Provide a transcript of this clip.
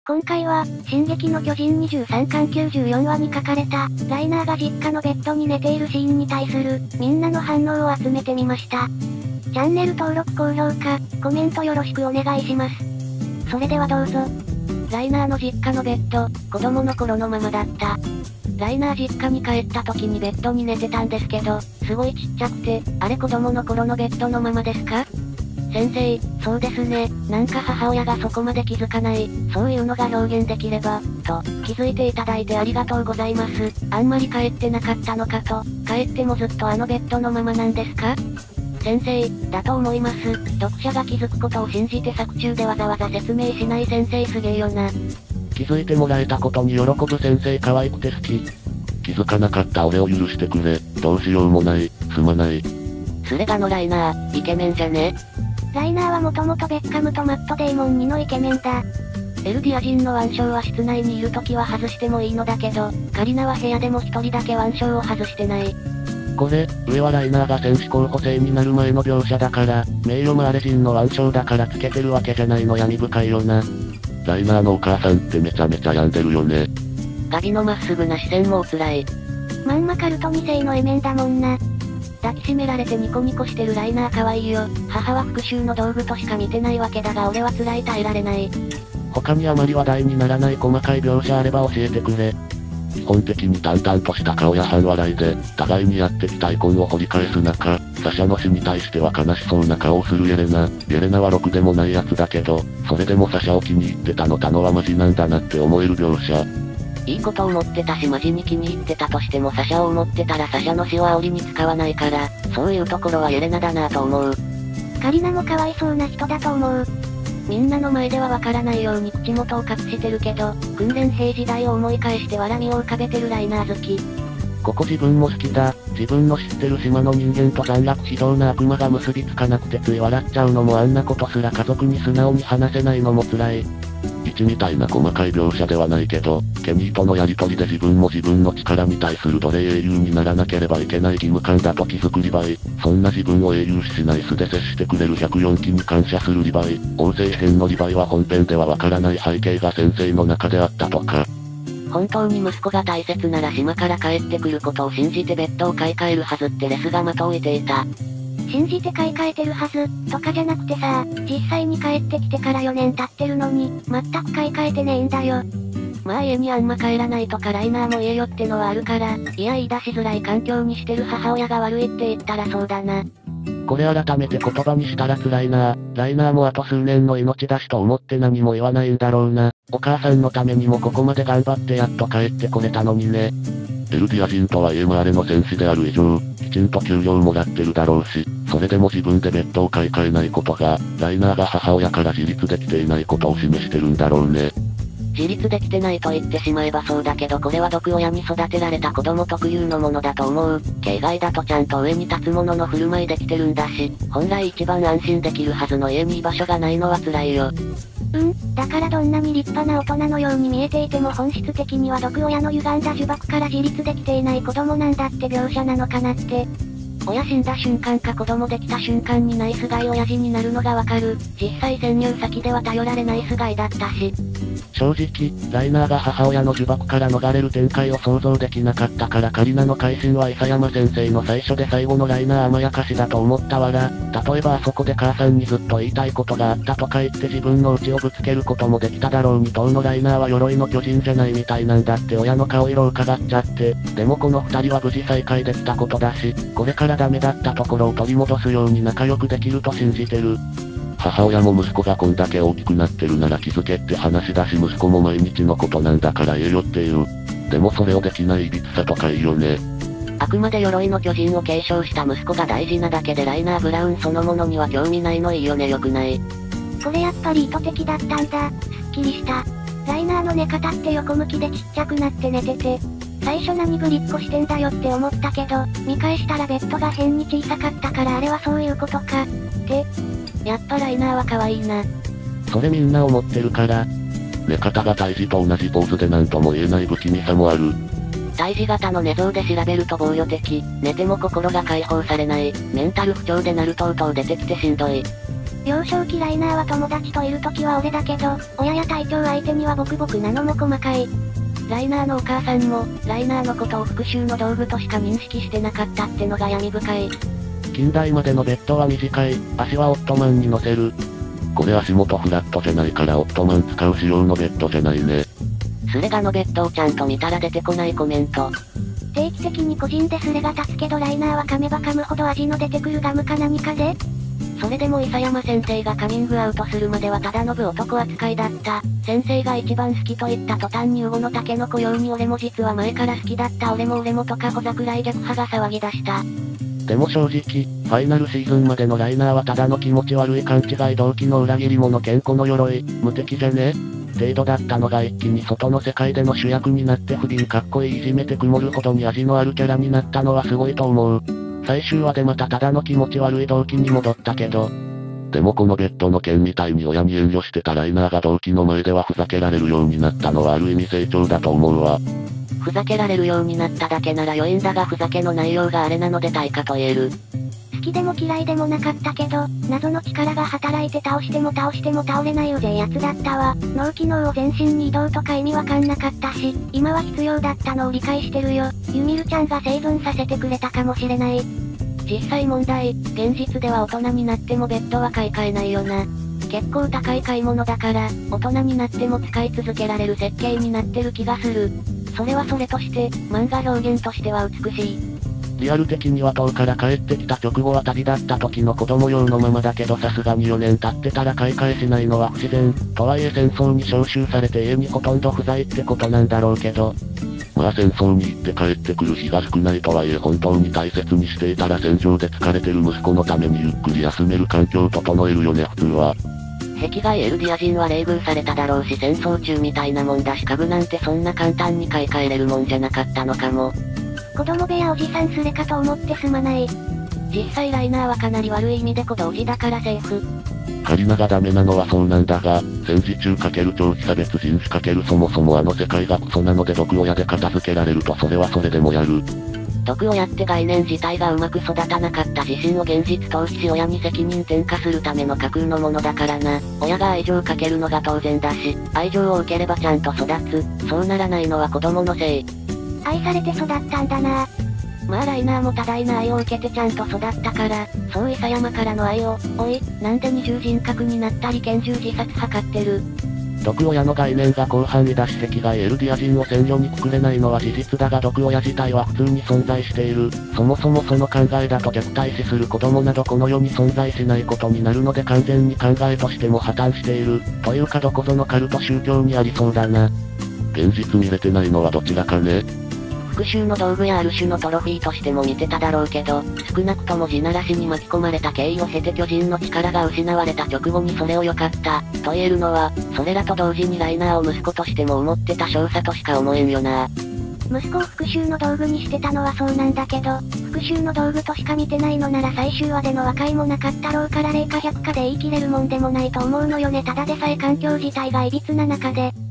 今回は、進撃の巨人23巻94話に書かれた、ライナーが実家のベッドに寝ているシーンに対する、みんなの反応を集めてみました。チャンネル登録高評価、コメントよろしくお願いします。それではどうぞ。 ライナーの実家のベッド、子供の頃のままだった。ライナー実家に帰った時にベッドに寝てたんですけど、すごいちっちゃくて、あれ子供の頃のベッドのままですか？先生、そうですね。なんか母親がそこまで気づかない、そういうのが表現できれば、と、気づいていただいてありがとうございます。あんまり帰ってなかったのかと、帰ってもずっとあのベッドのままなんですか？先生、だと思います。読者が気づくことを信じて作中でわざわざ説明しない先生すげえよな。 気づいてもらえたことに喜ぶ先生可愛くて好き。気づかなかった俺を許してくれ。どうしようもない。すまない。 スレガのライナー、イケメンじゃね？ ライナーはもともとベッカムとマット・デイモン2のイケメンだ。 エルディア人の腕章は室内にいるときは外してもいいのだけど、カリナは部屋でも一人だけ腕章を外してない。 これ、上はライナーが戦士候補生になる前の描写だから、名誉マーレ人の腕章だからつけてるわけじゃないの。闇深いよな。ライナーのお母さんってめちゃめちゃ病んでるよね。 ガビのまっすぐな視線もおつらい。 まんまカルト2世のエメンだもんな。 抱きしめられてニコニコしてるライナー可愛いよ。母は復讐の道具としか見てないわけだが俺は辛い耐えられない。 他にあまり話題にならない細かい描写あれば教えてくれ。基本的に淡々とした顔や半笑いで、互いにやってきた遺恨を掘り返す中、サシャの死に対しては悲しそうな顔をするイエレナはろくでもないやつだけど、それでもサシャを気に入ってたのはマジなんだなって思える描写。 いいことを思ってたしマジに気に入ってたとしてもサシャを思ってたらサシャの死を煽りに使わないから、そういうところはイエレナだなと思う。 カリナもかわいそうな人だと思う。 みんなの前ではわからないように口元を隠してるけど、訓練兵時代を思い返して笑みを浮かべてるライナー好き。 ここ自分も好きだ。自分の知ってる島の人間と残虐非道な悪魔が結びつかなくてつい笑っちゃうのもあんなことすら家族に素直に話せないのも辛い。1みたいな細かい描写ではないけど、ケニーとのやりとりで自分も自分の力に対する奴隷英雄にならなければいけない義務感だと気づくリヴァイ。そんな自分を英雄視しない素で接してくれる104期に感謝するリヴァイ。王政編のリヴァイは本編ではわからない背景が先生の中であったとか。 本当に息子が大切なら島から帰ってくることを信じてベッドを買い替えるはずってレスが的を置いていた。 信じて買い替えてるはず、とかじゃなくてさ、実際に帰ってきてから4年経ってるのに、全く買い替えてねえんだよ。 まあ家にあんま帰らないとかライナーも言えよってのはあるから、いや言い出しづらい環境にしてる母親が悪いって言ったらそうだな。 これ改めて言葉にしたら辛いな。ライナーもあと数年の命だしと思って何も言わないんだろうな。お母さんのためにもここまで頑張ってやっと帰ってこれたのにね。エルディア人とはいえマーレの戦士である以上、きちんと給料もらってるだろうし、それでも自分でベッドを買い替えないことが、ライナーが母親から自立できていないことを示してるんだろうね。 自立できてないと言ってしまえばそうだけどこれは毒親に育てられた子供特有のものだと思う。形骸だとちゃんと上に立つものの振る舞いできてるんだし、本来一番安心できるはずの家に居場所がないのは辛いよ。 だからどんなに立派な大人のように見えていても本質的には毒親の歪んだ呪縛から自立できていない子供なんだって描写なのかなって。 親死んだ瞬間か子供できた瞬間にナイスガイ親父になるのがわかる。実際潜入先では頼られナイスガイだったし。 正直、ライナーが母親の呪縛から逃れる展開を想像できなかったからカリナの改心は伊佐山先生の最初で最後のライナー甘やかしだと思ったわら。例えばあそこで母さんにずっと言いたいことがあったとか言って自分の内をぶつけることもできただろうに当のライナーは鎧の巨人じゃないみたいなんだって親の顔色を伺っちゃって。でもこの二人は無事再会できたことだし、これからダメだったところを取り戻すように仲良くできると信じてる。母親も息子がこんだけ大きくなってるなら気づけって話だし息子も毎日のことなんだから言えよっていう。でもそれをできない歪さとかいいよね。 あくまで鎧の巨人を継承した息子が大事なだけでライナー・ブラウンそのものには興味ないのいいよね。よくない？ これやっぱり意図的だったんだ。すっきりした。ライナーの寝方って横向きでちっちゃくなって寝てて、最初何ぶりっこしてんだよって思ったけど、見返したらベッドが変に小さかったからあれはそういうことか。って。 やっぱライナーは可愛いな。 それみんな思ってるから。寝方が胎児と同じポーズでなんとも言えない不気味さもある。 胎児型の寝相で調べると防御的、寝ても心が解放されない、メンタル不調でなるとうとう出てきてしんどい。 幼少期ライナーは友達といる時は俺だけど、親や隊長相手にはボクボクなのも細かい。 ライナーのお母さんも、ライナーのことを復讐の道具としか認識してなかったってのが闇深い。 近代までのベッドは短い、足はオットマンに乗せる。これ足元フラットじゃないからオットマン使う仕様のベッドじゃないね。 スレガのベッドをちゃんと見たら出てこないコメント。 定期的に個人でスレが立つけどライナーは噛めば噛むほど味の出てくるガムか何かで？ それでも伊佐山先生がカミングアウトするまではただの部男扱いだった。先生が一番好きと言った途端にウゴのタケノコ用に俺も実は前から好きだった俺もとか小桜井逆派が騒ぎ出した。 でも正直、ファイナルシーズンまでのライナーはただの気持ち悪い勘違い動機の裏切り者健康の鎧、無敵じゃね？程度だったのが一気に外の世界での主役になって不憫かっこいいいじめて曇るほどに味のあるキャラになったのはすごいと思う。最終話でまたただの気持ち悪い動機に戻ったけど。でもこのベッドの件みたいに親に遠慮してたライナーが動機の前ではふざけられるようになったのはある意味成長だと思うわ。 ふざけられるようになっただけなら良いんだがふざけの内容があれなので対価と言える。 好きでも嫌いでもなかったけど、謎の力が働いて倒しても倒れないうぜえやつだったわ。脳機能を全身に移動とか意味わかんなかったし、今は必要だったのを理解してるよ。ユミルちゃんが生存させてくれたかもしれない。 実際問題、現実では大人になってもベッドは買い替えないよな。結構高い買い物だから、大人になっても使い続けられる設計になってる気がする。それはそれとして、漫画表現としては美しい。 リアル的には島から帰ってきた直後は旅立った時の子供用のままだけどさすがに4年経ってたら買い替えしないのは不自然。とはいえ戦争に召集されて家にほとんど不在ってことなんだろうけど。まあ戦争に行って帰ってくる日が少ないとはいえ本当に大切にしていたら戦場で疲れてる息子のためにゆっくり休める環境を整えるよね普通は。 壁外エルディア人は冷遇されただろうし戦争中みたいなもんだし家具なんてそんな簡単に買い替えれるもんじゃなかったのかも。 子供部屋おじさんすれかと思ってすまない。 実際ライナーはかなり悪い意味で子同時だからセーフ。 カリナがダメなのはそうなんだが、戦時中×超非差別人種×そもそもあの世界がクソなので毒親で片付けられるとそれはそれでもやる。 毒親って概念自体がうまく育たなかった自身を現実逃避し親に責任転嫁するための架空のものだからな。親が愛情をかけるのが当然だし、愛情を受ければちゃんと育つ。そうならないのは子供のせい。 愛されて育ったんだな。 まあライナーも多大な愛を受けてちゃんと育ったから、そう伊佐山からの愛を、おい、なんで二重人格になったり拳銃自殺図ってる。 毒親の概念が広範囲だし壁外エルディア人を戦慮にくくれないのは事実だが毒親自体は普通に存在している。そもそもその考えだと虐待死する子供などこの世に存在しないことになるので完全に考えとしても破綻している。というかどこぞのカルト宗教にありそうだな。現実見れてないのはどちらかね。 復讐の道具やある種のトロフィーとしても見てただろうけど、少なくとも地ならしに巻き込まれた経緯を経て巨人の力が失われた直後にそれを良かった、と言えるのは、それらと同時にライナーを息子としても思ってた少佐としか思えんよな。 息子を復讐の道具にしてたのはそうなんだけど、復讐の道具としか見てないのなら最終話での和解もなかったろうから0か100かで言い切れるもんでもないと思うのよね。ただでさえ環境自体が歪な中で、